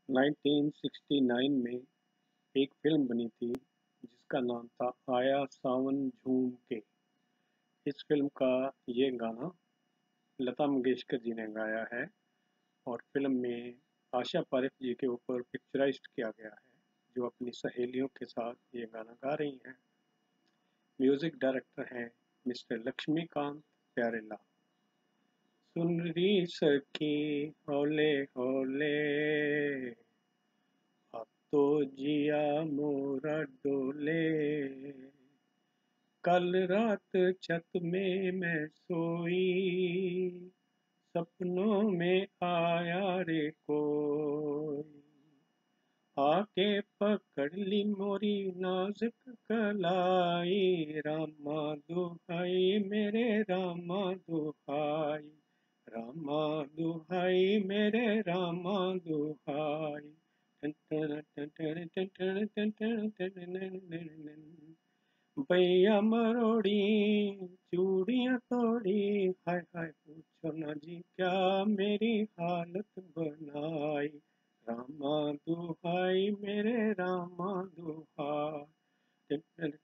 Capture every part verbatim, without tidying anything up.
Nineteen sixty nine में एक film बनी थी जिसका नाम था आया सावन झूम के। इस फिल्म का ये गाना लता मंगेशकर जी ने गाया है और फिल्म में आशा पारेख जी के ऊपर पिक्चराइज्ड किया गया है, जो अपनी सहेलियों के साथ ये गाना गा रही हैं। म्यूजिक डायरेक्टर हैं मिस्टर लक्ष्मीकांत प्यारेलाल। सुन री सखी हौले हौले, अब तो जिया मोरा डोले, कल रात छत में मैं सोई, सपनों में आया रे कोई, आके पकड़ ली मोरी नाजुक कलाई, रामा दुहाई मेरे रामा दुहाई, रामा दुहाई मेरे रामा दुहाई। भैया मरोड़ी चूड़ियां तोड़ी, हाय हाय पूछो ना जी क्या मेरी हालत बनाई, रामा दुहाई मेरे रामा दुहाई।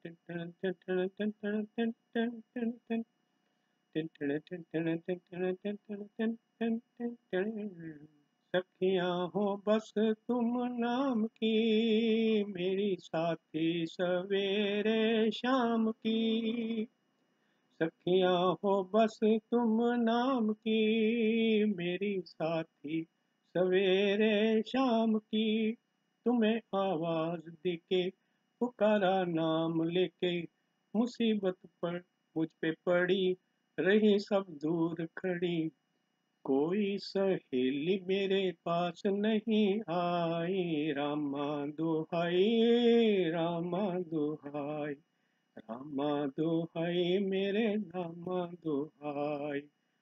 सखियां हो बस तुम नाम की, मेरी साथी सवेरे शाम की, सखियां हो बस तुम नाम की, मेरी साथी सवेरे शाम की, तुम्हें आवाज देके पुकारा नाम लेके, मुसीबत पर मुझ पे पड़ी रही सब दूर खड़ी, कोई सहेली मेरे पास नहीं आई, रामा दुहाई रामा दुहाई, रामा दुहाई मेरे रामा दुहाई।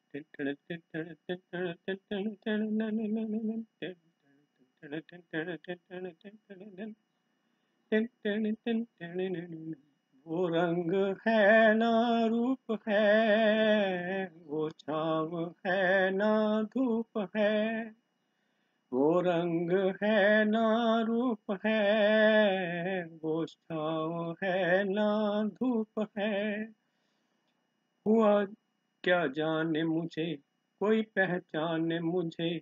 वो रंग है ना रूप है, वो छाँव है ना धूप है, वो रंग है ना रूप है, वो छाँव है ना धूप है। हुआ क्या जाने मुझे कोई पहचाने मुझे,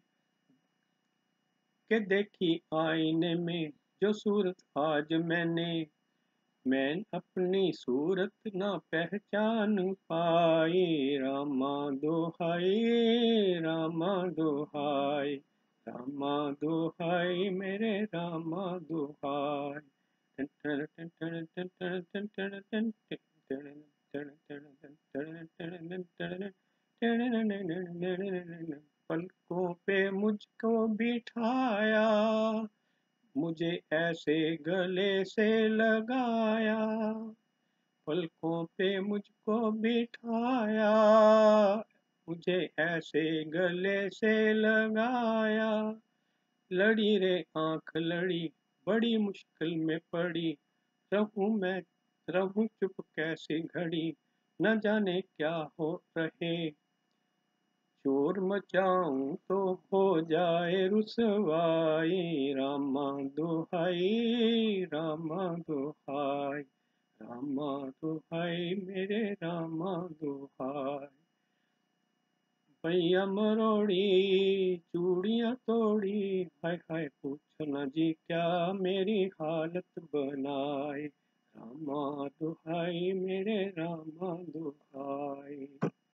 के देखी आईने में जो सूरत आज मैंने, मैं अपनी सूरत ना पहचान पाई, रामा दुहाई रामा दुहाई, रामा दुहाई मेरे रामा दुहाई। पलकों पे मुझको बिठाया, मुझे ऐसे गले से लगाया, पलकों पे मुझको बिठाया, मुझे ऐसे गले से लगाया, लड़ी रे आंख लड़ी बड़ी मुश्किल में पड़ी, रहूं मैं रहूं चुप कैसी घड़ी, न जाने क्या हो रहे, शोर मचाऊं तो हो जाए रुसवाई, रामा दुहाई रामा दुहाई, रामा दुहाई मेरे रामा दुहाई। भैया मरोड़ी चूड़ियां तोड़ी, हाय हाय पूछो ना जी क्या मेरी हालत बनाई, रामा दुहाई मेरे रामा दुहाई।